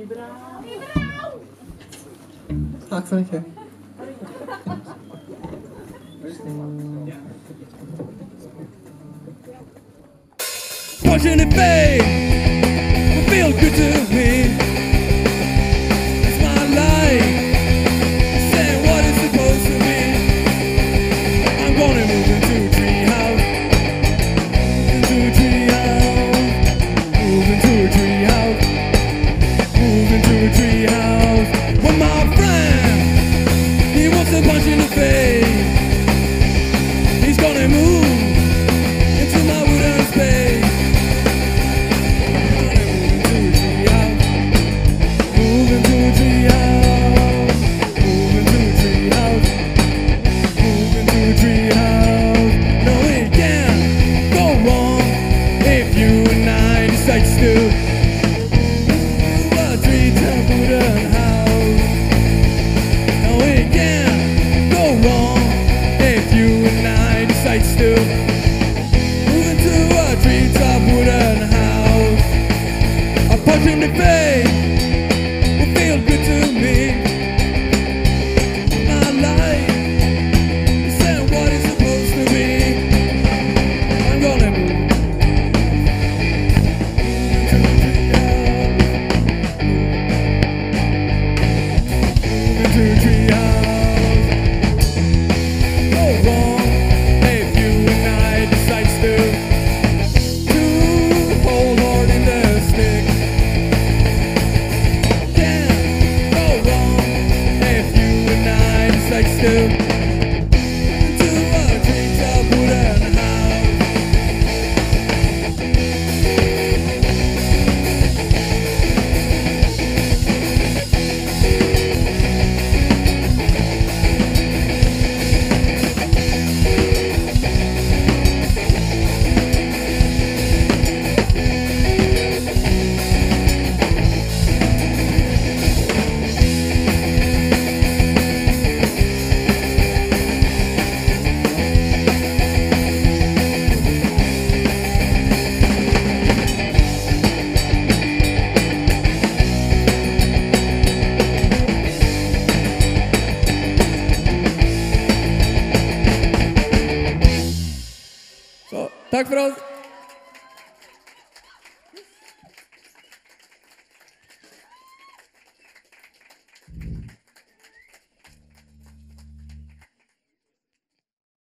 Tack så mycket. Watching it fade will feel good to me. It's my life, saying what it's supposed to be. I'm gonna move into a treehouse, into a treehouse, move into a treehouse, move into a treehouse. With my friend, he wants a punch in the face. He's gonna move into my wooden space. In the face will feel good to me. My life is saying what it's supposed to be. I'm gonna move into a treehouse. Go wrong if you and I decide to hold hard in the stick. Tack för oss!